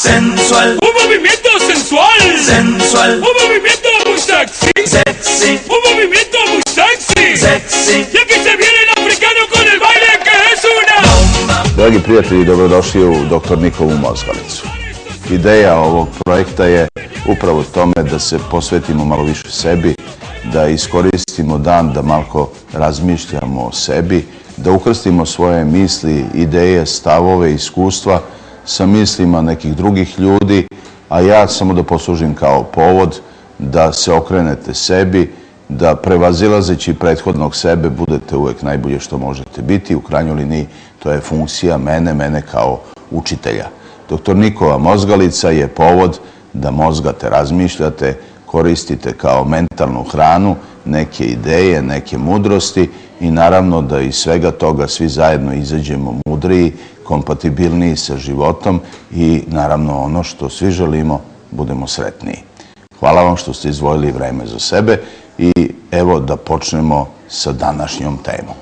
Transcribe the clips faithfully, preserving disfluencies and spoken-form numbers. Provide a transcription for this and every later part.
sensual, un movimiento sensual, sensual, un movimiento muy sexy, sexy, un movimiento muy sexy, sexy, y aquí se viene el africano con el baile que es una bomba. Dragi prijatelji, dobrodošli u doktor Nikolu Mozgalicu. Ideja ovog projekta je upravo tome da se posvetimo malo više sebi, da iskoristimo dan da malo razmišljamo o sebi, da ukrstimo svoje misli, ideje, stavove, iskustva sa mislima nekih drugih ljudi, a ja samo da poslužim kao povod da se okrenete sebi, da prevazilazeći prethodnog sebe budete uvek najbolje što možete biti. U krajnjoj liniji to je funkcija mene, mene kao učitelja. doktor Nikola Mozgalica je povod da mozgate, razmišljate, koristite kao mentalnu hranu neke ideje, neke mudrosti i naravno da iz svega toga svi zajedno izađemo mudriji, kompatibilniji sa životom i naravno ono što svi želimo, budemo sretniji. Hvala vam što ste izdvojili vreme za sebe i evo da počnemo sa današnjom temom.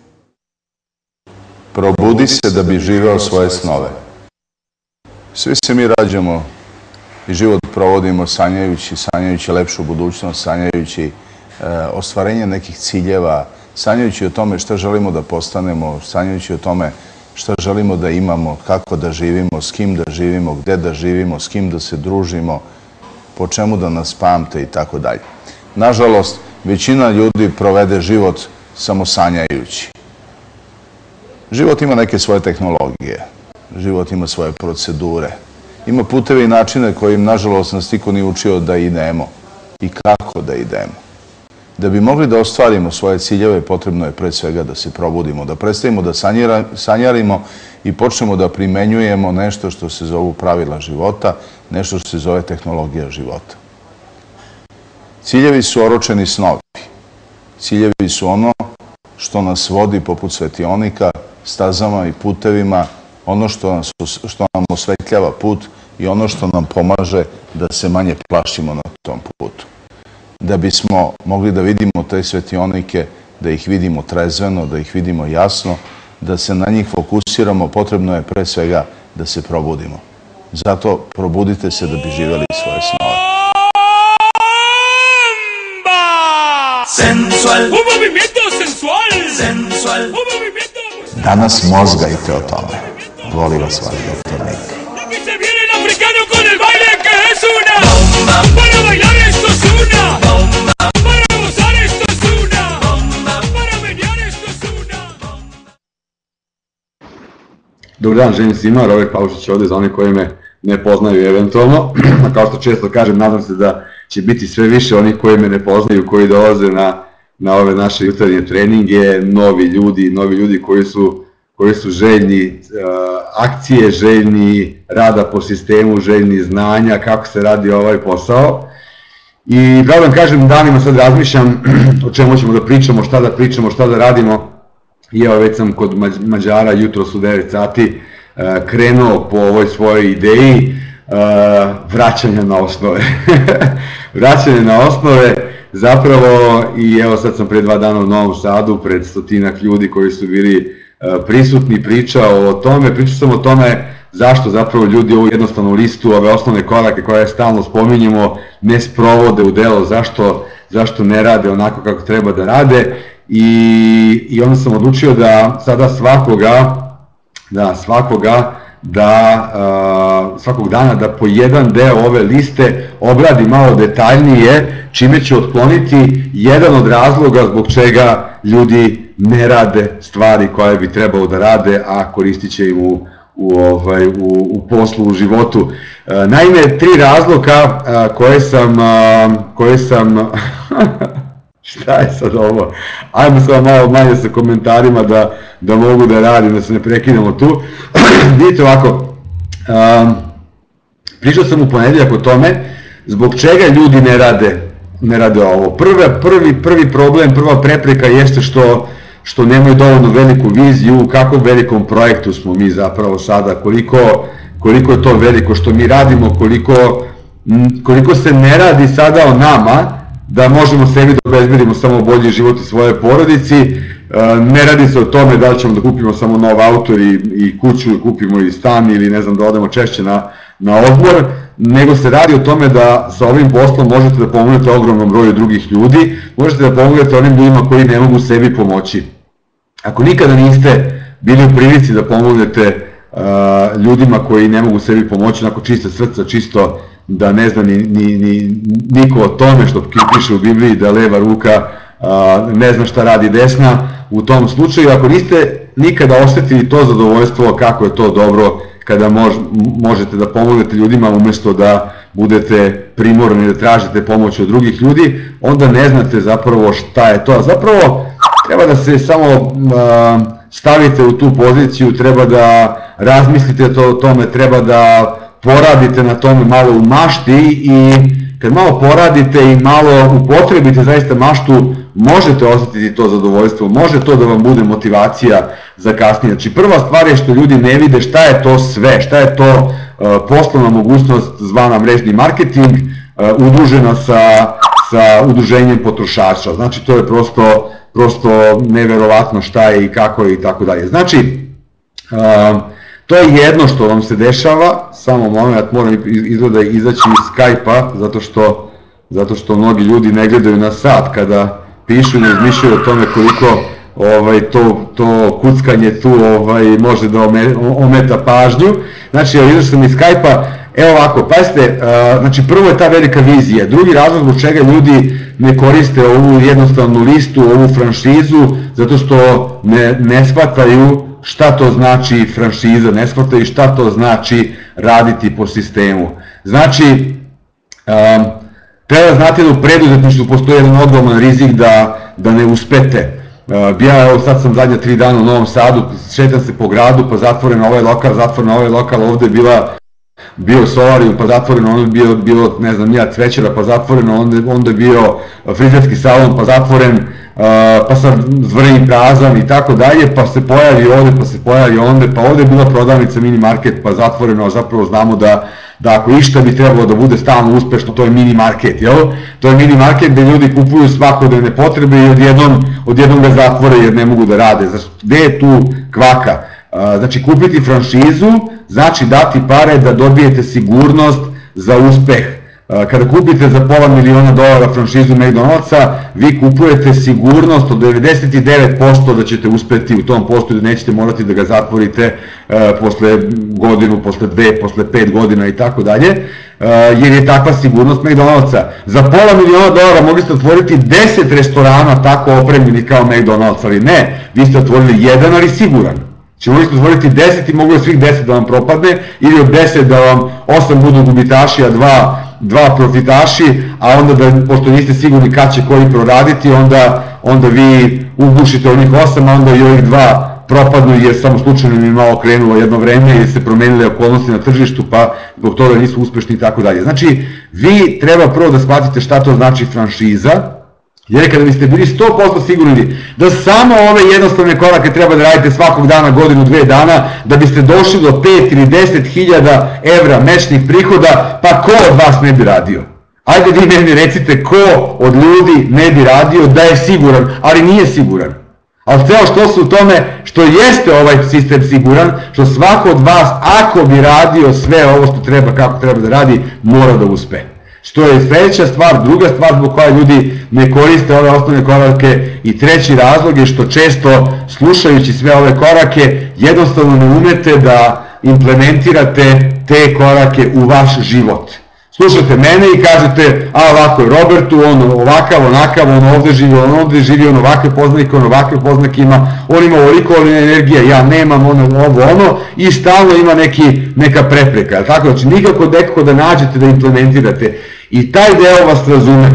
Probudi se da bi živeo svoje snove. Svi se mi rađamo i život provodimo sanjajući, sanjajući lepšu budućnost, sanjajući ostvarenje nekih ciljeva, sanjajući o tome šta želimo da postanemo, sanjajući o tome šta želimo da imamo, kako da živimo, s kim da živimo, gde da živimo, s kim da se družimo, po čemu da nas pamte i tako dalje. Nažalost, većina ljudi provede život samo sanjajući. Život ima neke svoje tehnologije, život ima svoje procedure, ima puteve i načine kojim, nažalost, nas niko nije učio da idemo i kako da idemo. Da bi mogli da ostvarimo svoje ciljeve, potrebno je pre svega da se probudimo, da prestavimo da sanjarimo i počnemo da primenjujemo nešto što se zovu pravila života, nešto što se zove tehnologija života. Ciljevi su oročeni snovi. Ciljevi su ono što nas vodi poput svetionika, stazama i putevima, ono što nam osvetljava put i ono što nam pomaže da se manje plašimo na tom putu. Da bismo mogli da vidimo te svetionike, da ih vidimo trezveno, da ih vidimo jasno, da se na njih fokusiramo, potrebno je pre svega da se probudimo. Zato probudite se da bi živjeli svoje snove. Danas mozgajte o tome. Voli vas vaš doktor Nik. Dobar dan, želim svima, Robert Paušić ovde za one koji me ne poznaju eventualno. Kao što često kažem, nadam se da će biti sve više onih koji me ne poznaju, koji dolaze na, na ove naše jutarnje treninge, novi ljudi, novi ljudi koji su, koji su željni uh, akcije, željni rada po sistemu, željni znanja, kako se radi ovaj posao. I da vam kažem, danima sad razmišljam o čemu ćemo da pričamo, šta da pričamo, šta da radimo. I evo već sam kod Mađara jutros u devet sati krenuo po ovoj svojoj ideji vraćanja na osnove. Vraćanje na osnove zapravo i evo sad sam pre dva dana u Novom Sadu pred stotinak ljudi koji su bili prisutni pričao o tome. Pričao sam o tome zašto zapravo ljudi ovu jednostavnu listu, ove osnovne korake koje stalno spominjemo ne sprovode u delo, zašto, zašto ne rade onako kako treba da rade. I, i onda sam odlučio da sada svakoga, da svakoga, da uh, svakog dana da po jedan deo ove liste obradi malo detaljnije, čime će otkloniti jedan od razloga zbog čega ljudi ne rade stvari koje bi trebalo da rade, a koristit će im u, u, ovaj, u, u poslu, u životu. Uh, naime, tri razloga uh, koje sam, uh, koje sam šta je sad ovo? Ajmo sad malo manje sa komentarima da, da mogu da radim, da se ne prekinemo tu. Vidite ovako, um, pričao sam u ponedjeljak o tome zbog čega ljudi ne rade, ne rade ovo. Prve, prvi, prvi problem, prva prepreka jeste što, što nemaju dovoljno veliku viziju u kakvom velikom projektu smo mi zapravo sada, koliko, koliko je to veliko što mi radimo, koliko, koliko se ne radi sada o nama, da možemo sebi da obezbedimo samo bolji život i svoje porodici ne radi se o tome da li ćemo da kupimo samo nov auto i kuću, kupimo i stan ili ne znam da odemo češće na odmor, nego se radi o tome da sa ovim poslom možete da pomognete ogromnom broju drugih ljudi, možete da pomognete onim ljudima koji ne mogu sebi pomoći. Ako nikada niste bili u prilici da pomognete ljudima koji ne mogu sebi pomoći, onako čiste srca, čisto da ne zna ni niko o tome što piše u Bibliji, da leva ruka ne zna šta radi desna, u tom slučaju, ako niste nikada osetili to zadovoljstvo kako je to dobro kada možete da pomognete ljudima umesto da budete primorani da tražite pomoć od drugih ljudi, onda ne znate zapravo šta je to. Zapravo treba da se samo stavite u tu poziciju, treba da razmislite o tome, treba da poradite na tome malo u mašti i kad malo poradite i malo upotrebite zaista maštu, možete osetiti to zadovoljstvo, može to da vam bude motivacija za kasnije. Znači prva stvar je što ljudi ne vide šta je to sve, šta je to poslovna mogućnost zvana mrežni marketing udružena sa udruženjem potrošača. Znači to je prosto neverovatno šta je i kako je i tako dalje. Znači to je jedno što vam se dešava, samo moment, moram izgleda izaći iz Skype-a, zato što mnogi ljudi ne gledaju na sat kada pišu i ne razmišljaju o tome koliko to kuckanje tu može da ometa pažnju. Znači, izašao sam iz Skype-a, evo ovako, pazite, znači prvo je ta velika vizija, drugi razlog zbog čega ljudi ne koriste ovu jednostavnu listu, ovu franšizu, zato što ne shvataju šta to znači franšiza, ne shvataju šta to znači raditi po sistemu. Znači, treba da znate da u preduzetništvu postoji jedan ogroman rizik da ne uspete. Ja, evo sad sam zadnja tri dana u Novom Sadu, šetam se po gradu, pa zatvoren ovaj lokal, zatvoren ovaj lokal, ovde je bio solarijum, pa zatvoreno, onda je bilo, ne znam, nija cvećera, pa zatvoreno, onda je bio frizerski salon, pa zatvoren, pa sad zvrni prazan i tako dalje, pa se pojavi ovde, pa se pojavi onde, pa ovde je bila prodavnica mini market, pa zatvoreno, a zapravo znamo da ako išta bi trebalo da bude stalno uspešno, to je mini market, jel? To je mini market gde ljudi kupuju svakodnevne potrebe i odjednom ga zatvore jer ne mogu da rade. Gde je tu kvaka? Znači, kupiti franšizu znači dati pare da dobijete sigurnost za uspeh. Kada kupite za pola miliona dolara franšizu McDonald'sa, vi kupujete sigurnost od devedeset devet posto da ćete uspeti u tom poslu i da nećete morati da ga zatvorite posle godinu, posle dve, posle pet godina i tako dalje, jer je takva sigurnost McDonald'sa. Za pola miliona dolara mogli ste otvoriti deset restorana tako opremljeni kao McDonald's, ali ne, vi ste otvorili jedan, ali siguran. Znači mogli ste otvoriti deset i mogli svih deset da vam propadne, ili od deset da vam osam budu gubitaši, a dva profitaši, a onda da, pošto niste sigurni kad će koji proraditi, onda vi ugušite onih osam, a onda i ovih dva propadnu jer samo slučajno mi je malo krenulo jedno vreme jer se promenile okolnosti na tržištu pa zbog toga nisu uspešni i tako dalje. Znači, vi treba prvo da shvatite šta to znači franšiza, jer kada biste bili sto posto sigurni da samo ove jednostavne korake treba da radite svakog dana, godinu, dve dana, da biste došli do pet ili deset hiljada evra mesečnih prihoda, pa ko od vas ne bi radio? Ajde vi meni recite ko od ljudi ne bi radio da je siguran, ali nije siguran. Ali ceo što su u tome što jeste ovaj sistem siguran, što svako od vas, ako bi radio sve ovo što treba, kako treba da radi, mora da uspe. Što je sledeća stvar, druga stvar zbog koja ljudi ne koriste ove osnovne korake i treći razlog je što često slušajući sve ove korake jednostavno ne umete da implementirate te korake u vaš život. Slušate mene i kažete, a ovako je Robertu, on ovakav, onakav, on ovde živi, on ovde živi, on ovakve poznake, on ovakve poznake ima, on ima ovoliko energije, ja nemam ono, ovo, ono, i stalno ima neka prepreka, tako? Znači nikako nekako da nađete da implementirate i taj deo vas razume,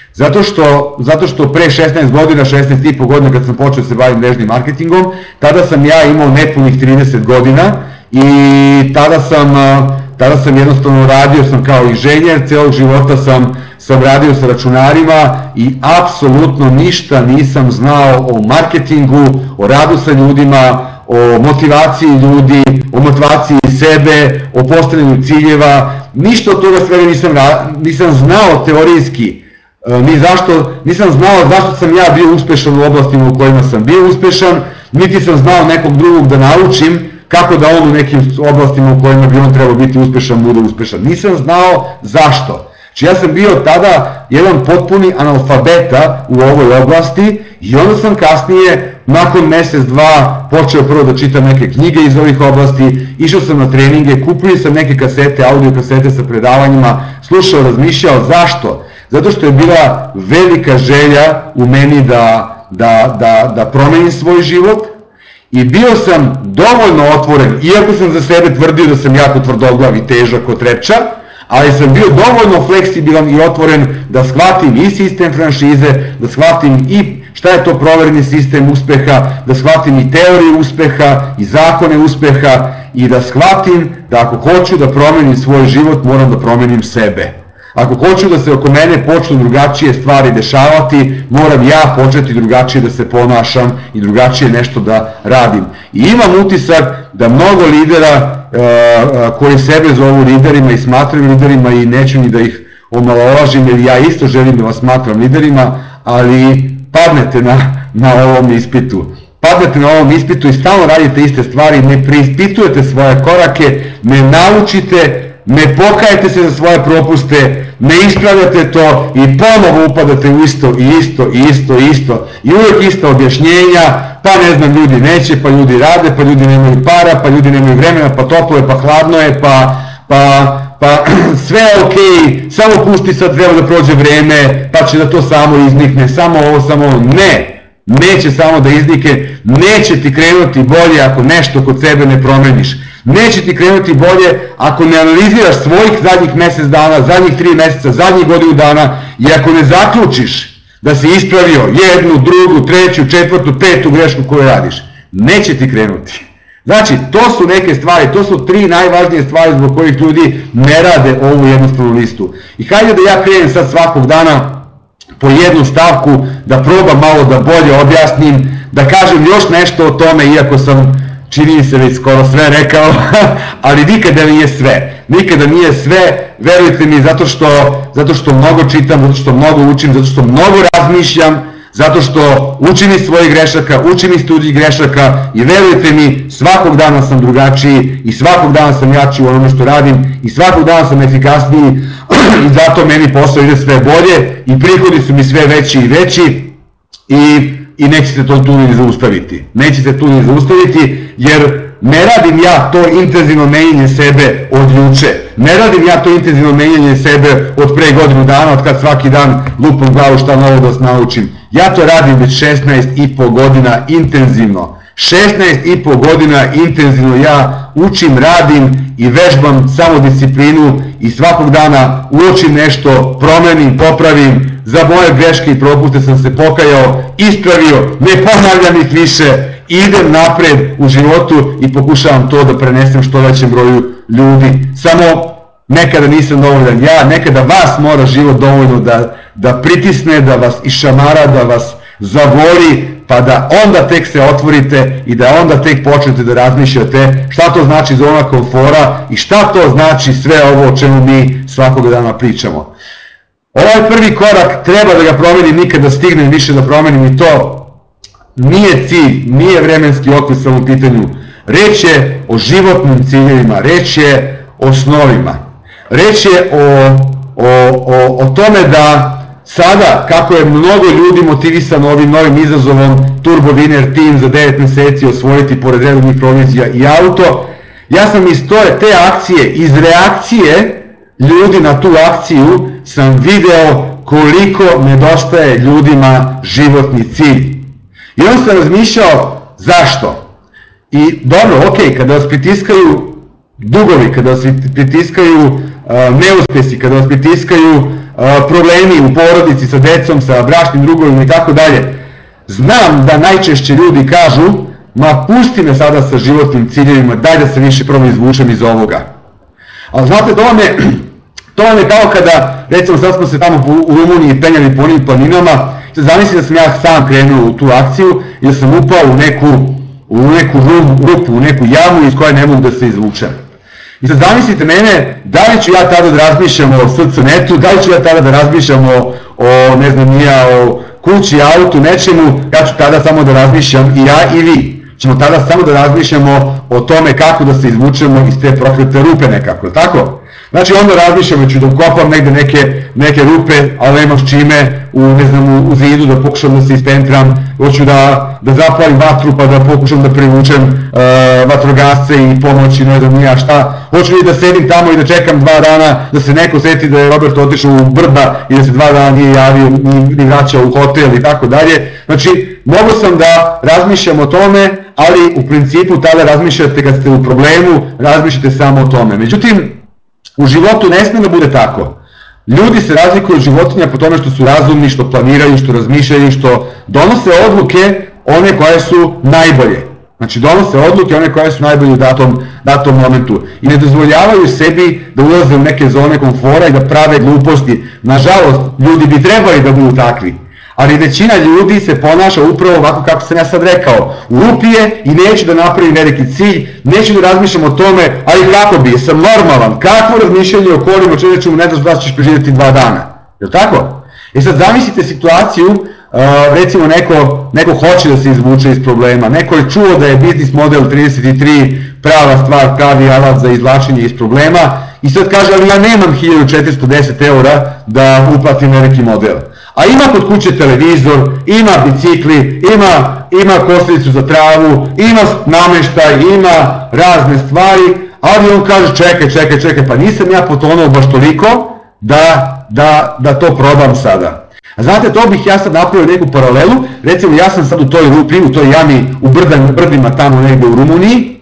zato što pre šesnaest godina, šesnaest i po godina kad sam počeo da se bavim mrežnim marketingom, tada sam ja imao nepunih trideset godina i tada sam... Tada sam jednostavno radio sam kao inženjer, celog života sam radio sa računarima i apsolutno ništa nisam znao o marketingu, o radu sa ljudima, o motivaciji ljudi, o motivaciji sebe, o postavljanju ciljeva, ništa od toga svega nisam znao teorijski ni zašto, nisam znao zašto sam ja bio uspešan u oblastima u kojima sam bio uspešan, niti sam znao nekog drugog da naučim kako da on u nekim oblastima u kojima bi on trebao biti uspešan, bude uspešan. Nisam znao zašto. Znači ja sam bio tada jedan potpuni analfabeta u ovoj oblasti i onda sam kasnije, nakon mesec, dva, počeo prvo da čitam neke knjige iz ovih oblasti, išao sam na treninge, kupio sam neke kasete, audio kasete sa predavanjima, slušao, razmišljao. Zašto? Zato što je bila velika želja u meni da, da, da, da promenim svoj život i bio sam dovoljno otvoren, iako sam za sebe tvrdio da sam jako tvrdoglav i težak kod Trepča, ali sam bio dovoljno fleksibilan i otvoren da shvatim i sistem franšize, da shvatim i šta je to provereni sistem uspeha, da shvatim i teoriju uspeha i zakone uspeha i da shvatim da ako hoću da promenim svoj život, moram da promenim sebe. Ako hoću da se oko mene počnu drugačije stvari dešavati, moram ja početi drugačije da se ponašam i drugačije nešto da radim. I imam utisak da mnogo lidera koji sebe zovu liderima i smatram liderima i neću ni da ih omalovažim jer ja isto želim da vas smatram liderima, ali padnete na, na ovom ispitu. Padnete na ovom ispitu i stalno radite iste stvari, ne preispitujete svoje korake, ne naučite, ne pokajete se za svoje propuste, ne ispravljate to i ponovo upadate u isto i isto i isto i isto i uvijek ista objašnjenja, pa ne znam, ljudi neće, pa ljudi rade, pa ljudi nemaju para, pa ljudi nemaju vremena, pa toplo je, pa hladno je, pa, pa, pa sve je okej, samo pusti, sad treba da prođe vreme, pa će da to samo iznikne, samo ovo, samo ovo. Ne, neće samo da iznikne, neće ti krenuti bolje ako nešto kod sebe ne promeniš. Neće ti krenuti bolje ako ne analiziraš svojih zadnjih mesec dana, zadnjih tri meseca, zadnjih godinu dana i ako ne zaključiš da si ispravio jednu, drugu, treću, četvrtu, petu grešku koju radiš. Neće ti krenuti. Znači, to su neke stvari, to su tri najvažnije stvari zbog kojih ljudi ne rade ovu jednostavnu listu. I hajde da ja krenem sad svakog dana po jednu stavku, da probam malo da bolje objasnim, da kažem još nešto o tome, iako sam, čini se već skoro sve rekao, ali nikada nije sve. Nikada nije sve, verujte mi, zato što, zato što mnogo čitam, zato što mnogo učim, zato što mnogo razmišljam, zato što učim iz svojih grešaka, učim iz tuđih grešaka i verujte mi, svakog dana sam drugačiji i svakog dana sam jači u onome što radim i svakog dana sam efikasniji i zato meni posao ide sve bolje i prihodi su mi sve veći i veći i i nećete to tu ni zaustaviti. Nećete tu ni zaustaviti jer ne radim ja to intenzivno menjanje sebe od juče. Ne radim ja to intenzivno menjanje sebe od pre godinu dana, od kad svaki dan lupam glavu šta novo da se naučim. Ja to radim već šesnaest i po godina intenzivno. šesnaest i po godina intenzivno ja učim, radim i vežbam samodisciplinu i svakog dana uočim nešto, promenim, popravim. Za moje greške i propuste sam se pokajao, ispravio, ne ponavljam ih više, idem napred u životu i pokušavam to da prenesem što većem broju ljudi. Samo nekada nisam dovoljan ja, nekada vas mora život dovoljno da, da pritisne, da vas išamara, da vas zavoli, pa da onda tek se otvorite i da onda tek počnete da razmišljate šta to znači zona komfora i šta to znači sve ovo o čemu mi svakog dana pričamo. Ovaj prvi korak treba da ga promenim, nikad da stignem više da promenim i to nije cilj, nije vremenski okvir sa ovom pitanju. Reč je o životnim ciljevima, reč je o snovima, reč je o, o, o, o tome da sada, kako je mnogo ljudi motivisano ovim novim izazovom Turbo Winner Team za devet meseci osvojiti pored redovnih provizija i auto, ja sam iz te akcije, iz reakcije ljudi na tu akciju sam video koliko nedostaje ljudima životni cilj. I onda sam razmišljao zašto. I dobro, ok, kada vas pritiskaju dugovi, kada vas pritiskaju neuspesi, kada vas pritiskaju problemi u porodici sa decom, sa bračnim drugovima i tako dalje, znam da najčešće ljudi kažu, ma pusti me sada sa životnim ciljevima, daj da se više prvo izvučem iz ovoga. Ali znate, to vam je, to vam je kao kada, recimo sad smo se tamo u Rumuniji penjali po onim planinama, zamisli da sam ja sam krenuo u tu akciju i da sam upao u neku, u neku rupu, u neku jamu iz koje ne mogu da se izvučem. I sad zamislite mene, da li ću ja tada da razmišljam o srcu netu, da li ću ja tada da razmišljam o, o ne znam nija, o kući, autu, nečemu, ja ću tada samo da razmišljam, i ja i vi, ćemo tada samo da razmišljamo o tome kako da se izvučemo iz te proklete rupe nekako, tako? Znači onda razmišljamo, ću da ukopam negde neke, neke rupe, ali nemam s čime, u, ne znam, u, u zidu da pokušam da se ispentram, hoću da, da zapalim vatru pa da pokušam da privučem uh, vatrogasce i pomoći, ne znam nija šta, hoću li da sedim tamo i da čekam dva dana da se neko seti da je Robert otišao u brda i da se dva dana nije javio ni, ni vraćao u hotel i tako dalje. Znači, mogu sam da razmišljam o tome, ali u principu tada razmišljate kad ste u problemu, razmišljate samo o tome. Međutim, u životu ne smije da bude tako. Ljudi se razlikuju od životinja po tome što su razumni, što planiraju, što razmišljaju, što donose odluke one koje su najbolje. Znači donose odluke one koje su najbolje u datom, datom momentu. I ne dozvoljavaju sebi da ulaze u neke zone komfora i da prave gluposti. Nažalost, ljudi bi trebali da budu takvi. Ali većina ljudi se ponaša upravo ovako kako sam ja sad rekao. U rupi je i neću da napravim veliki cilj, neću da razmišljam o tome, ali kako bi, sam normalan, kakvo razmišljanje o kolima čovječu mu ne daš da ćeš preživjeti dva dana. Je li tako? I sad zamislite situaciju, recimo neko, neko hoće da se izvuče iz problema, neko je čuo da je biznis model trideset tri prava stvar, pravi alat za izvlačenje iz problema i sad kaže, ali ja nemam hiljadu četiristo deset eura da uplatim veliki model. A ima kod kuće televizor, ima bicikli, ima, ima kosilicu za travu, ima nameštaj, ima razne stvari, ali on kaže čekaj, čekaj, čekaj, pa nisam ja potonuo baš toliko da, da, da to probam sada. A znate, to bih ja sad napravio neku paralelu, recimo ja sam sad u toj rupi, u toj jami, u brdan, brdima tamo negdje u Rumuniji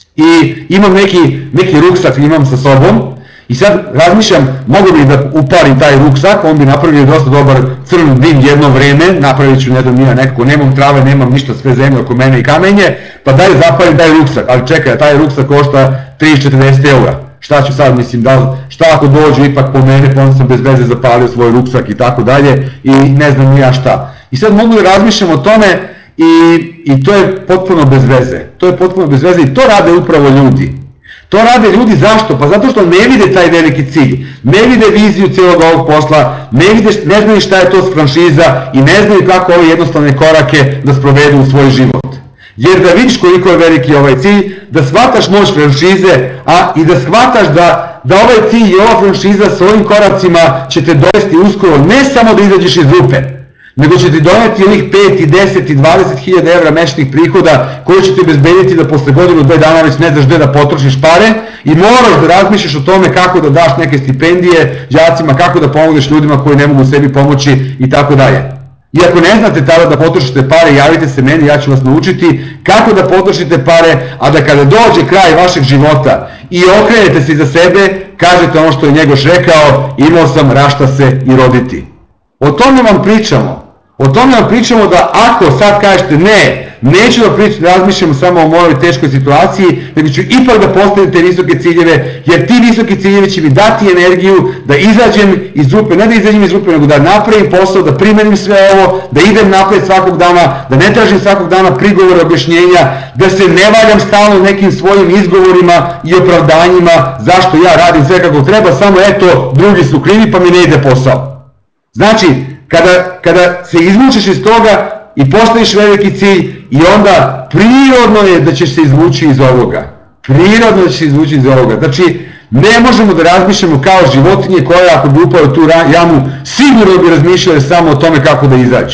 i imam neki, neki ruksak imam sa sobom. I sad razmišljam, mogu bi da upalim taj ruksak, on bi napravio dosta dobar crn dim jedno vreme, napravit ću ne znam nija nekako, nemam trave, nemam ništa, sve zemlje oko mene i kamenje, pa daj zapalim taj ruksak, ali čekaj, taj ruksak košta trideset četrdeset eura. Šta ću sad, mislim, da, šta ako dođu ipak po mene, pa onda sam bez veze zapalio svoj ruksak i tako dalje i ne znam nija šta. I sad mogu da razmišljam o tome i, i to je potpuno bez veze, to je potpuno bez veze i to rade upravo ljudi. To rade ljudi zašto? Pa zato što ne vide taj veliki cilj, ne vide viziju cijelog ovog posla, ne, vide, ne znaju šta je to franšiza i ne znaju kako ove jednostavne korake da sprovedu u svoj život. Jer da vidiš koliko je veliki ovaj cilj, da shvataš moć franšize, a i da shvataš da, da ovaj cilj i ova franšiza s ovim koracima će te dovesti uskoro ne samo da izađeš iz rupe, nego će ti doneti onih pet i deset i dvadeset hiljada evra mesečnih prihoda koji će ti bezbediti da posle godinu, dve dana već ne znaš gde da potrošiš pare i moraš da razmišljaš o tome kako da daš neke stipendije đacima, kako da pomogneš ljudima koji ne mogu sebi pomoći i tako dalje. I ako ne znate tada da potrošite pare, javite se meni, ja ću vas naučiti kako da potrošite pare, a da kada dođe kraj vašeg života i okrenete se iza sebe, kažete ono što je Njegoš rekao, imao sam rašta se i roditi. O tome vam pričamo. O tome vam pričamo da ako sad kažete ne, neću da pričam, razmišljam samo o mojoj teškoj situaciji, nego ću ipak da postavim te visoke ciljeve, jer ti visoki ciljevi će mi dati energiju da izađem iz rupe, ne da izađem iz rupe, nego da napravim posao, da primenim sve ovo, da idem napred svakog dana, da ne tražim svakog dana prigovore, objašnjenja, da se ne valjam stalno nekim svojim izgovorima i opravdanjima zašto ja radim sve kako treba, samo eto, drugi su krivi pa mi ne ide posao. Znači, kada, kada se izvučeš iz toga i postaviš veliki cilj i onda prirodno je da ćeš se izvući iz ovoga. Prirodno da ćeš se izvući iz ovoga. Znači, ne možemo da razmišljamo kao životinje koje ako bi upao u tu jamu, sigurno bi razmišljali samo o tome kako da izađu.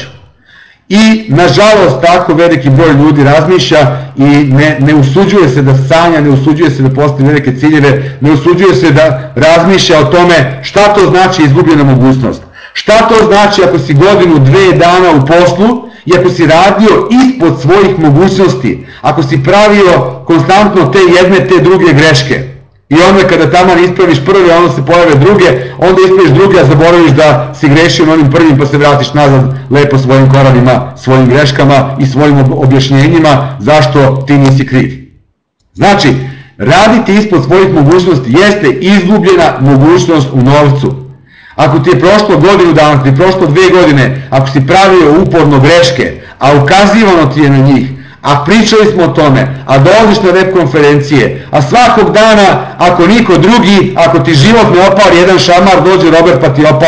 I, nažalost, tako veliki broj ljudi razmišlja i ne, ne usuđuje se da sanja, ne usuđuje se da postavi velike ciljeve, ne usuđuje se da razmišlja o tome šta to znači izgubljena mogućnost. Šta to znači ako si godinu, dve dana u poslu i ako si radio ispod svojih mogućnosti, ako si pravio konstantno te jedne, te druge greške. I onda kada tamo ispraviš prve, onda se pojave druge, onda ispraviš druge, a zaboraviš da si grešio na onim prvim pa se vratiš nazad lepo svojim koravima, svojim greškama i svojim objašnjenjima zašto ti nisi kriv. Znači, raditi ispod svojih mogućnosti jeste izgubljena mogućnost u novcu. Ako ti je prošlo godinu dana, ako ti je prošlo dve godine, ako si pravio uporno greške, a ukazivano ti je na njih, a pričali smo o tome, a dolaziš na web konferencije, a svakog dana, ako niko drugi, ako ti život ne opali jedan šamar, dođe Robert pa ti opali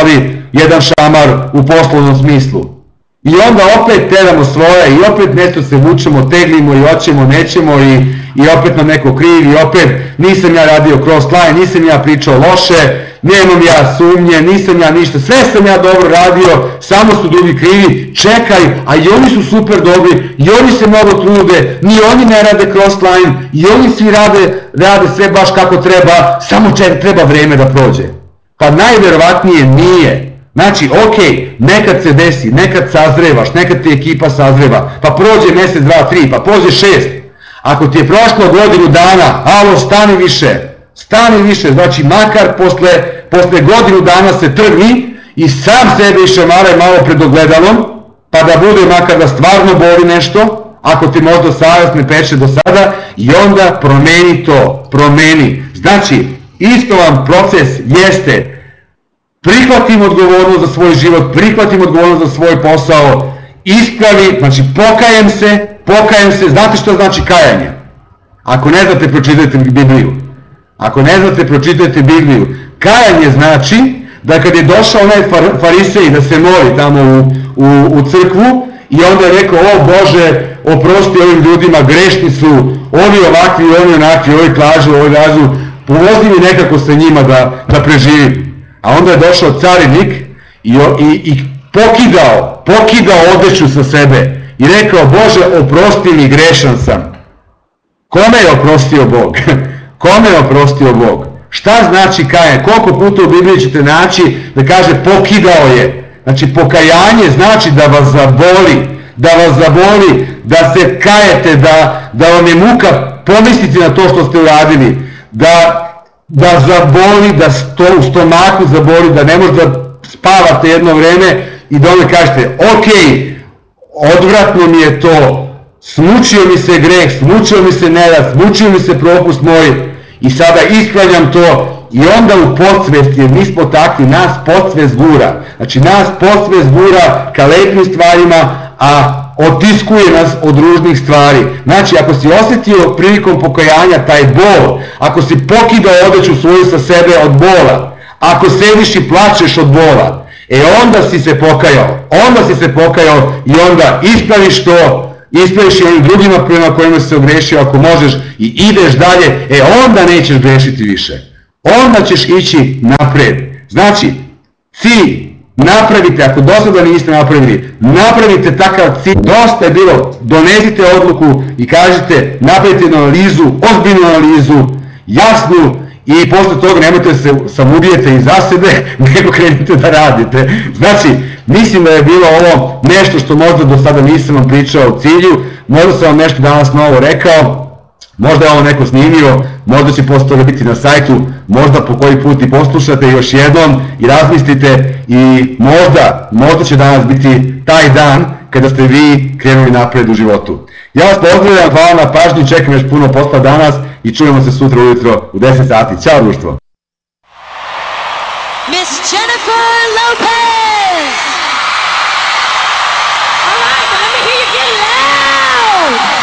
jedan šamar u poslovnom smislu. I onda opet teramo svoje i opet nešto se vučemo, teglimo i hoćemo, nećemo i, i opet nam neko krivi i opet nisam ja radio cross line, nisam ja pričao loše, nemam ja sumnje, nisam ja ništa, sve sam ja dobro radio, samo su drugi krivi, čekaj, a i oni su super dobri, i oni se mnogo trude, ni oni ne rade cross line, i oni svi rade, rade sve baš kako treba, samo če, treba vreme da prođe. Pa najverovatnije nije. Znači, ok, nekad se desi, nekad sazrevaš, nekad ti ekipa sazreva, pa prođe mjesec, dva, tri, pa prođe šest. Ako ti je prošlo godinu dana, alo, stani više, stani više, znači makar posle, posle godinu dana se trgni i sam sebe išamaraj malo pred ogledalom, pa da bude makar da stvarno boli nešto, ako ti možda savjest ne peče do sada, i onda promeni to, promeni. Znači, isto vam proces jeste, prihvatim odgovornost za svoj život, prihvatim odgovornost za svoj posao, ispravi, znači pokajem se, pokajem se, znate što znači kajanje? Ako ne znate, pročitajte Bibliju. Ako ne znate, pročitajte Bibliju. Kajanje znači da kad je došao onaj far, farisej da se moli tamo u, u, u crkvu i onda je rekao, o Bože, oprosti ovim ljudima, grešni su, ovi ovakvi, ovi onakvi, ovi klažu, ovi ražu, pomozi mi nekako sa njima da, da preživim. A onda je došao carinik i, i, i pokidao, pokidao odeću sa sebe i rekao, Bože, oprosti mi, grešan sam. Kome je oprostio Bog? Kome je oprostio Bog? Šta znači kajanje? Koliko puta u Bibliji ćete naći da kaže pokidao je? Znači pokajanje znači da vas zaboli, da vas zaboli, da se kajete, da, da vam je muka pomisliti na to što ste uradili, da da zaboli, da sto, u stomaku zaboli, da ne možete da spavate jedno vreme i da onda kažete, ok, odvratno mi je to, smučio mi se greh, smučio mi se nerad, smučio mi se propust moj i sada ispravljam to i onda u podsvest, jer mi smo takvi, nas podsvest gura, znači nas podsvest gura ka lepim stvarima, a otiskuje nas od ružnih stvari. Znači, ako si osjetio prilikom pokajanja taj bol, ako si pokidao odeću svoju sa sebe od bola, ako sediš i plačeš od bola, e onda si se pokajao, onda si se pokajao i onda ispraviš to, ispraviš jednim drugima prema kojima si se ogrešio ako možeš i ideš dalje, e onda nećeš grešiti više. Onda ćeš ići napred. Znači, cilj, napravite, ako do sada niste napravili, napravite takav cilj, dosta je bilo, donesite odluku i kažete, napravite jednu analizu, ozbiljnu analizu, jasnu i posle toga nemojte se samubijete i za sebe, nego krenite da radite. Znači, mislim da je bilo ovo nešto što možda do sada nisam vam pričao o cilju, možda sam vam nešto danas novo rekao, možda je ovo neko snimio, možda će posle toga biti na sajtu, možda po koji put i poslušate još jednom i razmislite i možda, možda će danas biti taj dan kada ste vi krenuli napred u životu. Ja vas pozdravljam, hvala na pažnji, čekam još puno posla danas i čujemo se sutra ujutro u deset sati. Ćao društvo! Miss Jennifer Lopez! All right, let me hear you get loud!